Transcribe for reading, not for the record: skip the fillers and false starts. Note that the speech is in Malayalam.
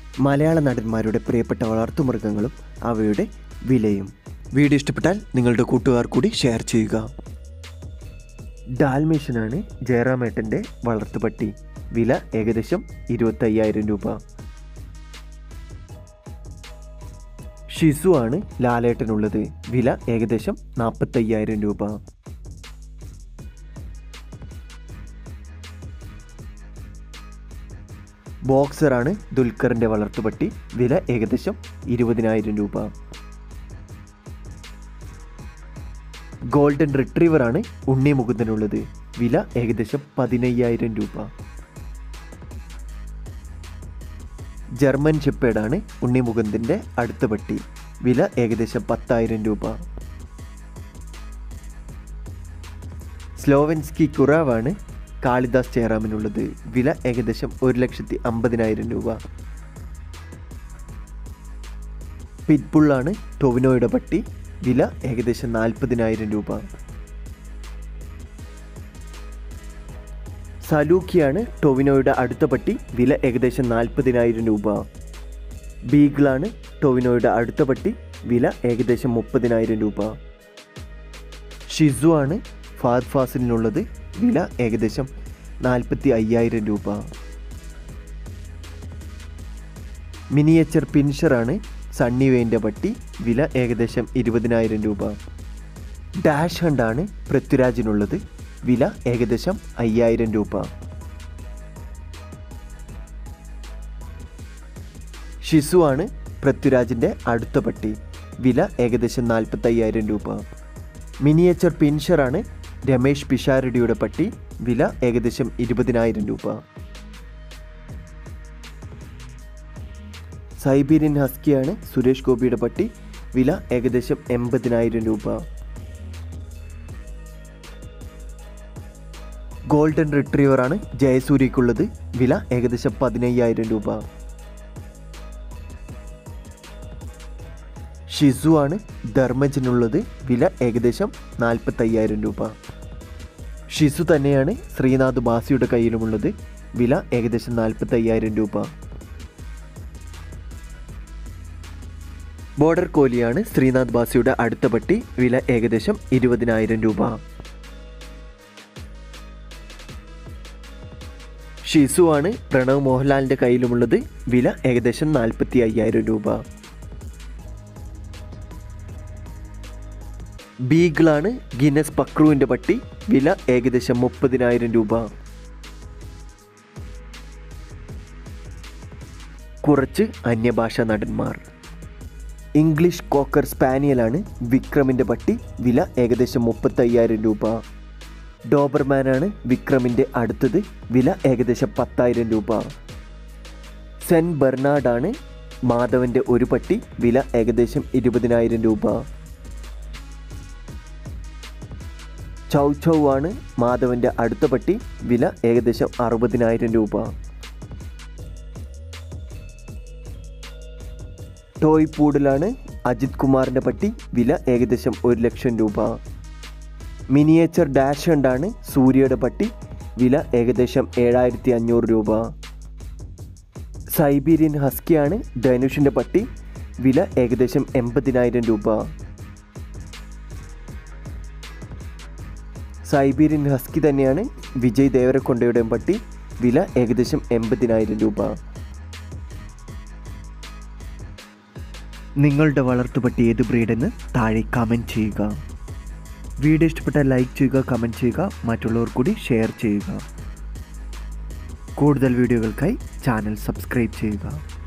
മലയാള നടന്മാരുടെ പ്രിയപ്പെട്ട വളർത്തുമൃഗങ്ങളും അവയുടെ വിലയും. വീഡിയോ ഇഷ്ടപ്പെട്ടാൽ നിങ്ങളുടെ കൂട്ടുകാർ കൂടി ഷെയർ ചെയ്യുക. ഡാൽമേഷ്യനാണ് ജയറാമേട്ടൻ്റെ വളർത്തുപട്ടി. വില ഏകദേശം 25,000 രൂപ. ഷിസു ആണ് ലാലേട്ടനുള്ളത്. വില ഏകദേശം 45,000 രൂപ. ബോക്സറാണ് ദുൽഖറിൻ്റെ വളർത്തുപട്ടി. വില ഏകദേശം 20,000 രൂപ. ഗോൾഡൻ റിട്രീവറാണ് ഉണ്ണി മുകുന്ദനുള്ളത്. വില ഏകദേശം 15,000 രൂപ. ജർമ്മൻ ഷെപ്പേർഡാണ് ഉണ്ണി മുകുന്ദൻ്റെ അടുത്ത പട്ടി. വില ഏകദേശം 10,000 രൂപ. സ്ലോവൻസ്കി കുറാവാണ് കാളിദാസ് ജയറാമിനുള്ളത്. വില ഏകദേശം 1,50,000 രൂപ. പിറ്റ്ബുള്ളാണ് ടൊവിനോയുടെ പട്ടി. വില ഏകദേശം 40,000 രൂപ. സലൂക്കിയാണ് ടൊവിനോയുടെ അടുത്ത പട്ടി. വില ഏകദേശം 40,000 രൂപ. ബീഗിളാണ് ടൊവിനോയുടെ അടുത്ത പട്ടി. വില ഏകദേശം 30,000 രൂപ. ഷിസു ആണ് ഫഹദ് ഫാസിലിനുള്ളത്. വില ഏകദേശം 45,000 രൂപ. മിനിയേച്ചർ പിൻഷറാണ് സണ്ണി വെയിൻ്റെ പട്ടി. വില ഏകദേശം 20,000 രൂപ. ഡാഷ് ഹണ്ടാണ് പൃഥ്വിരാജിനുള്ളത്. വില ഏകദേശം 5,000 രൂപ. ഷിസു ആണ് പൃഥ്വിരാജിൻ്റെ അടുത്ത പട്ടി. വില ഏകദേശം 45,000 രൂപ. മിനിയേച്ചർ പിൻഷറാണ് രമേഷ് പിഷാരടിയുടെ പട്ടി. വില ഏകദേശം 20,000 രൂപ. സൈബീരിയൻ ഹസ്കിയാണ് സുരേഷ് ഗോപിയുടെ പട്ടി. വില ഏകദേശം 80,000 രൂപ. ഗോൾഡൻ റിട്രീവറാണ് ജയസൂര്യക്കുള്ളത്. വില ഏകദേശം 15,000 രൂപ. ഷിസു ആണ് ധർമ്മജനുള്ളത്. വില ഏകദേശം 45,000 രൂപ. ഷിസു തന്നെയാണ് ശ്രീനാഥ് ഭാസിയുടെ കയ്യിലുമുള്ളത്. വില ഏകദേശം 45,000 രൂപ. ബോർഡർ കോലിയാണ് ശ്രീനാഥ് ഭാസിയുടെ അടുത്ത പട്ടി. വില ഏകദേശം 20,000 രൂപ. ഷിസു ആണ് പ്രണവ് മോഹൻലാലിൻ്റെ കയ്യിലുമുള്ളത്. വില ഏകദേശം 45,000 രൂപ. ബീഗിളാണ് ഗിന്നസ് പക്രുവിൻ്റെ പട്ടി. വില ഏകദേശം 30,000 രൂപ. കുറച്ച് അന്യഭാഷാ നടന്മാർ. ഇംഗ്ലീഷ് കോക്കർ സ്പാനിയലാണ് വിക്രമിൻ്റെ പട്ടി. വില ഏകദേശം 35,000 രൂപ. ഡോബർമാനാണ് വിക്രമിൻ്റെ അടുത്തത്. വില ഏകദേശം 10,000 രൂപ. സെൻറ്റ് ബെർണാർഡാണ് മാധവൻ്റെ ഒരു പട്ടി. വില ഏകദേശം 20,000 രൂപ. ചൗ ചൗ ആണ് മാധവൻ്റെ അടുത്ത പട്ടി. വില ഏകദേശം 60,000 രൂപ. ടോയ് പൂഡലാണ് അജിത് കുമാറിൻ്റെ പട്ടി. വില ഏകദേശം 1,00,000 രൂപ. മിനിയേച്ചർ ഡാഷ് ഹണ്ടാണ് സൂര്യയുടെ പട്ടി. വില ഏകദേശം 7,500 രൂപ. സൈബീരിയൻ ഹസ്കിയാണ് ധനുഷിൻ്റെ പട്ടി. വില ഏകദേശം 80,000 രൂപ. സൈബീരിയൻ ഹസ്കി തന്നെയാണ് വിജയ് ദേവരക്കൊണ്ടയുടെ പട്ടി. വില ഏകദേശം 80,000 രൂപ. നിങ്ങളുടെ വളർത്തുപട്ടി ഏത് ബ്രീഡെന്ന് താഴെ കമൻറ്റ് ചെയ്യുക. വീഡിയോ ഇഷ്ടപ്പെട്ടാൽ ലൈക്ക് ചെയ്യുക, കമൻറ്റ് ചെയ്യുക, മറ്റുള്ളവർ കൂടി ഷെയർ ചെയ്യുക. കൂടുതൽ വീഡിയോകൾക്കായി ചാനൽ സബ്സ്ക്രൈബ് ചെയ്യുക.